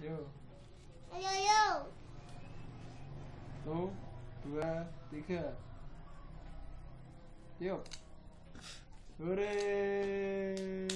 Yo. Ayo, yo. 1, 2, 3. Yuk. Hore.